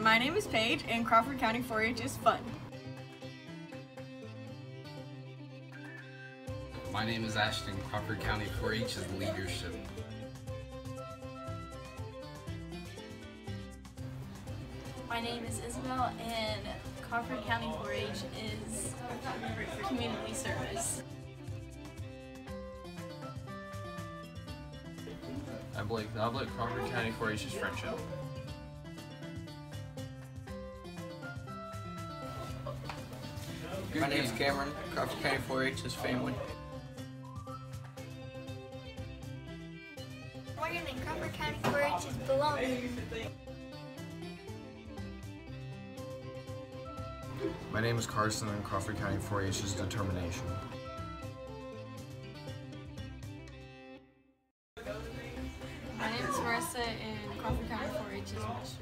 My name is Paige, and Crawford County 4-H is fun. My name is Ashton. Crawford County 4-H is leadership. My name is Isabel, and Crawford County 4-H is community service. I'm Blake Noblet. Crawford County 4-H is friendship. My name is Cameron. Crawford County 4-H is family. Morgan and Crawford County 4-H is belonging. My name is Carson, and Crawford County 4-H is determination. My name is Marissa, and Crawford County 4-H is ministry.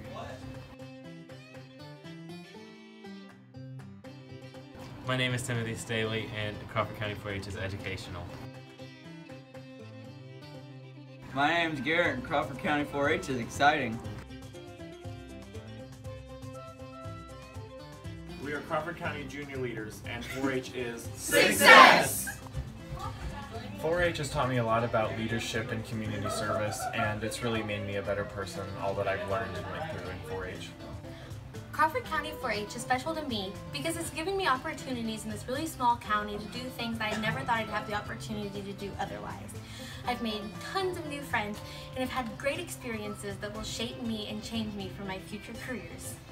My name is Timothy Staley, and Crawford County 4-H is educational. My name is Garrett, and Crawford County 4-H is exciting. We are Crawford County junior leaders, and 4-H is Success! 4-H has taught me a lot about leadership and community service, and it's really made me a better person, all that I've learned and went through in 4-H. Crawford County 4-H is special to me because it's given me opportunities in this really small county to do things that I never thought I'd have the opportunity to do otherwise. I've made tons of new friends and have had great experiences that will shape me and change me for my future careers.